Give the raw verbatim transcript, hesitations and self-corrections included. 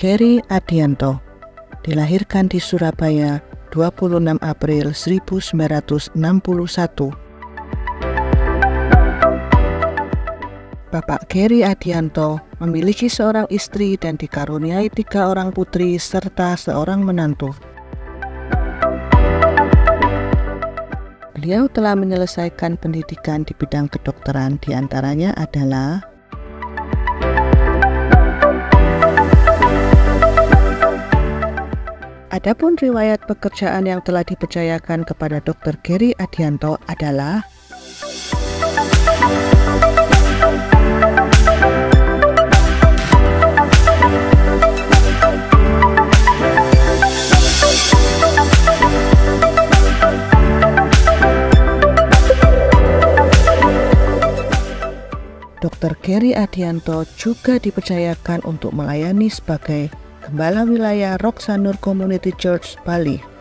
Gary Adianto, dilahirkan di Surabaya dua puluh enam April seribu sembilan ratus enam puluh satu. Bapak Gary Adianto memiliki seorang istri dan dikaruniai tiga orang putri serta seorang menantu. Beliau telah menyelesaikan pendidikan di bidang kedokteran, diantaranya adalah Adapun riwayat pekerjaan yang telah dipercayakan kepada dokter Gary Adianto adalah dokter Gary Adianto juga dipercayakan untuk melayani sebagai Gembala Wilayah Roksanur Community Church Bali.